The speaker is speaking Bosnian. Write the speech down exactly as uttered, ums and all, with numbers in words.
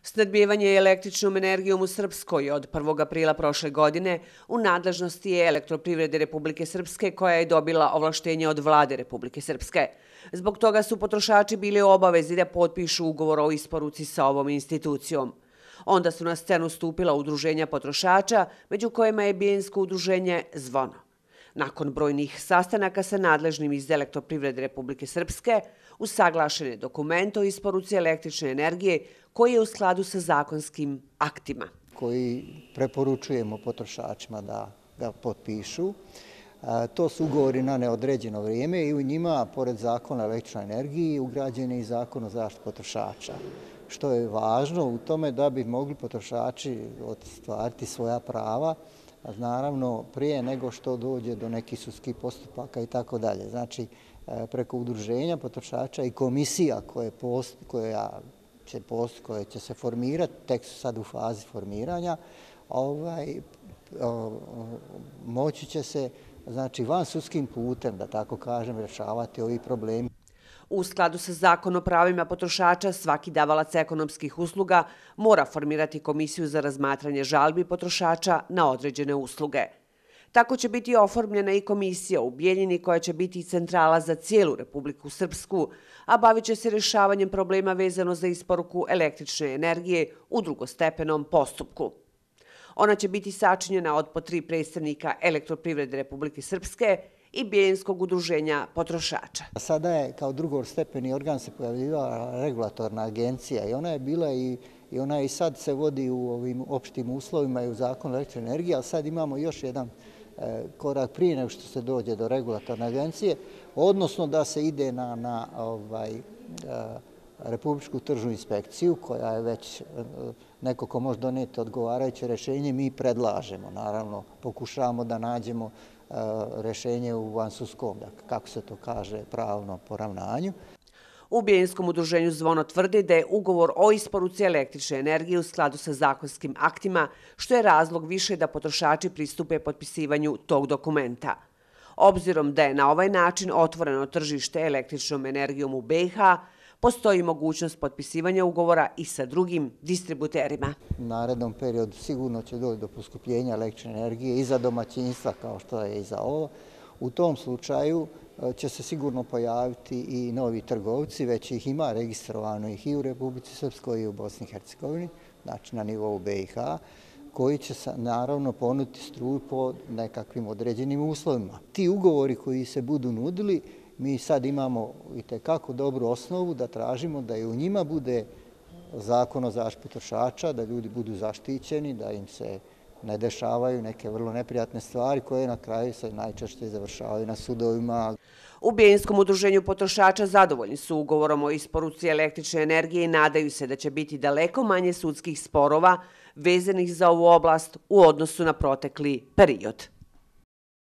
Snabdijevanje električnom energijom u Srpskoj od prvog aprila prošle godine u nadležnosti je Elektroprivrede Republike Srpske, koja je dobila ovlaštenje od Vlade Republike Srpske. Zbog toga su potrošači bili u obavezi da potpišu ugovor o isporuci sa ovom institucijom. Onda su na scenu stupila udruženja potrošača, među kojima je bijensko udruženje Zvono. Nakon brojnih sastanaka sa nadležnim iz Elektroprivrede Republike Srpske, usaglašen je dokument o isporuci električne energije koji je u skladu sa zakonskim aktima. Koji preporučujemo potrošačima da ga potpišu. To su ugovori na neodređeno vrijeme i u njima, pored zakona o električnoj energiji, ugrađen je i zakon o zaštiti potrošača. Što je važno u tome da bi mogli potrošači ostvariti svoja prava, naravno prije nego što dođe do nekih sudskih postupaka i tako dalje. Znači, preko udruženja potrošača i komisija koje post, koja će, post, koje će se formirati, tek su sad u fazi formiranja, ovaj, o, moći će se, znači, van sudskim putem, da tako kažem, rješavati ovi problemi. U skladu sa Zakonom o pravima potrošača, svaki davalac ekonomskih usluga mora formirati komisiju za razmatranje žalbi potrošača na određene usluge. Tako će biti oformljena i komisija u Bijeljini koja će biti centrala za cijelu Republiku Srpsku, a bavit će se rješavanjem problema vezano za isporuku električne energije u drugostepenom postupku. Ona će biti sačinjena od po tri predstavnika Elektroprivrede Republike Srpske i Bijeljinskog udruženja potrošača. Sada je kao drugostepeni organ se pojavljivala regulatorna agencija i ona je bila i i ona i sad se vodi u ovim opštim uslovima i u zakonu o električnoj energiji, ali sad imamo još jedan korak prije nego što se dođe do regulatorne agencije, odnosno da se ide na, na ovaj, Republičku tržnu inspekciju, koja je već neko ko može donijeti odgovarajuće rješenje, mi predlažemo. Naravno, pokušavamo da nađemo rješenje u vansudskom, kako se to kaže, pravnom poravnanju. U Bijeljskom udruženju Zvono tvrdi da je ugovor o isporuci električne energije u skladu sa zakonskim aktima, što je razlog više da potrošači pristupe potpisivanju tog dokumenta. Obzirom da je na ovaj način otvoreno tržište električnom energijom u B i H, postoji mogućnost potpisivanja ugovora i sa drugim distributerima. U narednom periodu sigurno će doći do poskupljenja električne energije i za domaćinstva kao što je i za ovo. U tom slučaju će se sigurno pojaviti i novi trgovci, već ih ima registrovano ih i u Republici Srpskoj i u Bosni i Hercegovini, znači na nivou B i H, koji će naravno ponuditi struju po nekakvim određenim uslovima. Ti ugovori koji se budu nudili, mi sad imamo itekako dobru osnovu da tražimo da i u njima bude zakon o zaštiti potrošača, da ljudi budu zaštićeni, da im se ne dešavaju neke vrlo neprijatne stvari koje na kraju se najčešće završavaju na sudovima. U Bijeljskom udruženju potrošača zadovoljni su ugovorom o isporuci električne energije i nadaju se da će biti daleko manje sudskih sporova vezanih za ovu oblast u odnosu na protekli period.